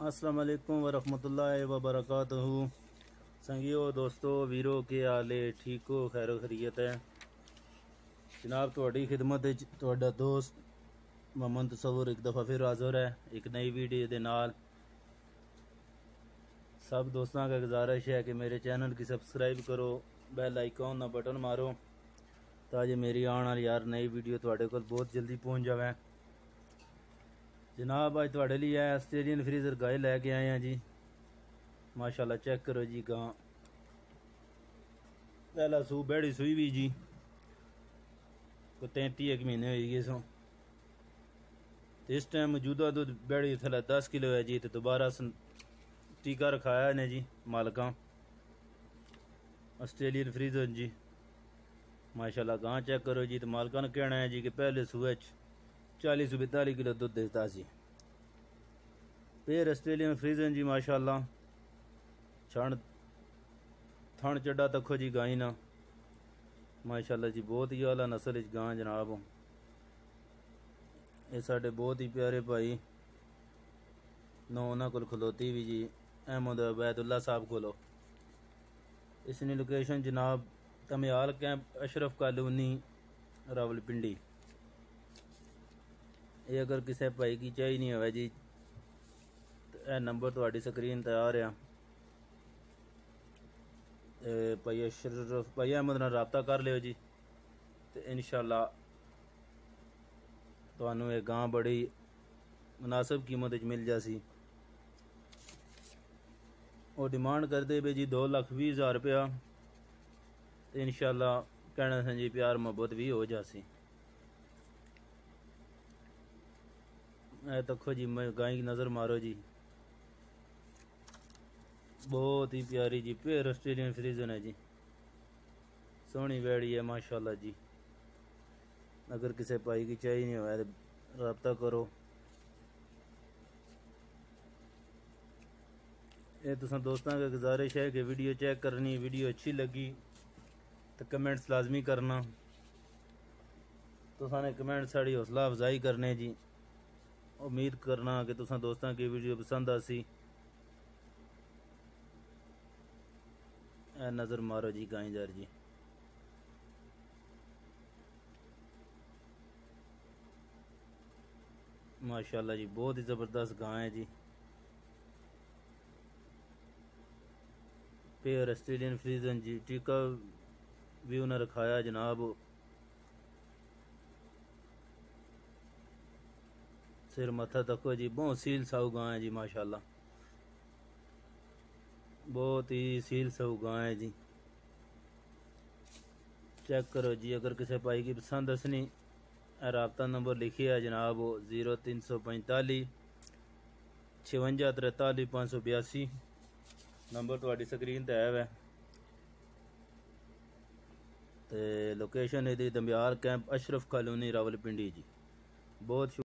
अस्सलाम वालेकुम वरहमतुल्लाहि वबरकातुहू। संगियो दोस्तों वीरो के आले ठीक हो, खैरो खैरियत है जनाब। थोड़ी खिदमत थोड़ा दोस्त मोहम्मद तसव्वुर एक दफ़ा फिर हाज़िर है एक नई वीडियो के नाल। सब दोस्तों का गुजारिश है कि मेरे चैनल की सब्सक्राइब करो, बेल आइकॉन का बटन मारो ताकि मेरी आने वाली यार नई वीडियो थोड़े को बहुत जल्दी पहुँच जाए। जनाब अज थोड़े लिए ऑस्ट्रेलियन फ्रीजर गाय लैके आए हैं जी। माशाल्लाह चेक करो जी। गां पहला सू बैड़ी सुई भी जी को 33 महीने हो गए सो। तो इस टाइम मौजूदा दूध बैड़ी थला 10 किलो है जी। तो दोबारा टीका रखाया ने जी मालका ऑस्ट्रेलियन फ्रीजर जी। माशाल्लाह गां चेक करो जी। तो मालका ने कहना है जी कि पहले सूए 40-42 किलो दूध देता सी। फिर ऑस्ट्रेलियन फ्रीजर जी माशाल्लाह छण थण चढ़ा तखो जी गाई ना। माशाल्लाह जी बहुत ही आला नस्ल गां जनाब। ये साढ़े बहुत ही प्यारे भाई नौ उन्होंने को खलोती भी जी अहमद अबैदुल्ला साहब कोलो। इसकी लोकेशन जनाब तमियाल कैंप अशरफ कॉलोनी रावलपिंडी। ये अगर किसी भाई की चाहिए नहीं हो जी तो यह नंबर थोड़ी स्क्रीन ते आ रहा। भाई अशरफ भाई अहमद नाल राबता कर लियो जी। तो इंशाल्लाह तुहानू ये गां बड़ी मुनासिब कीमत मिल जासी। वो डिमांड करते पे जी 2,20,000 रुपया। तो इंशाल्लाह कहना सन जी प्यार मोहब्बत भी हो जासी। तखो जी गाय की नज़र मारो जी बहुत ही प्यारी जी। फिर ऑस्ट्रेलियन फ्रीजन है जी। सोहनी बैड़ी है माशाल्लाह जी। अगर किसी भाई की चाहिए नहीं हो तो रब्ता करो। ये तुसा दोस्तों का गुजारिश है कि वीडियो चेक करनी, वीडियो अच्छी लगी तो कमेंट्स लाजमी करना। तुसा ने कमेंट साड़ी हौसला अफजाई करने जी। उम्मीद करना कि तुसा दोस्तों की वीडियो पसंद आसी। नज़र मारो जी गाई जार जी। माशाल्लाह जी बहुत ही ज़बरदस्त गां है जी। फिर ऑस्ट्रेलियन फ्रीजन जी टीका भी उन्हें रखाया जनाब। सिर मथा तको जी बहुत सील साऊ गां है जी। माशाल्लाह बहुत ही सील साऊ गां है जी। चेक करो जी। अगर किसी भाई की पसंद असनी राबता नंबर लिखे है जनाब 0345 56 43 582 नंबर थोड़ी स्क्रीन ते है। तो लोकेशन यदि दमियाल कैंप अशरफ कॉलोनी रावलपिंडी जी। बहुत